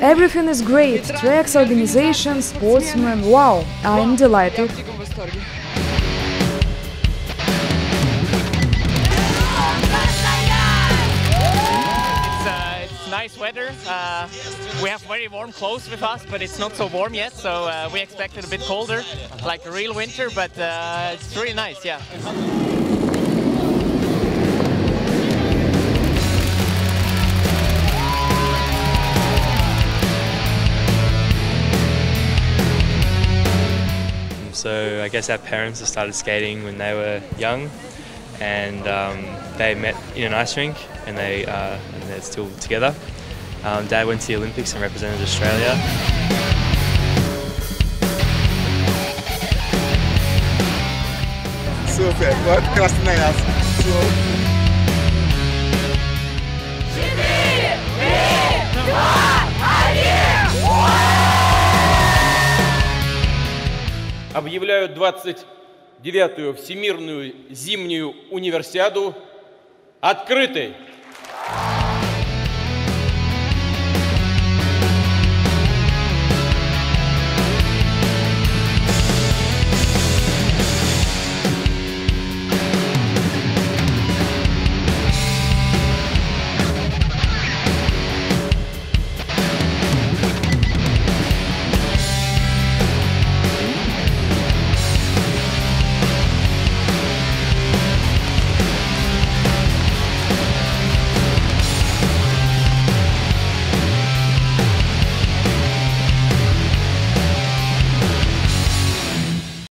Everything is great. Tracks, organization, sportsmen. Wow, I'm delighted. It's nice weather. We have very warm clothes with us, but it's not so warm yet, so we expect it a bit colder, like a real winter, but it's really nice, yeah. So I guess our parents have started skating when they were young, and they met in an ice rink, and they're still together. Dad went to the Olympics and represented Australia. Super, вот красный яз. Объявляю 29-ю Всемирную зимнюю универсиаду открытой.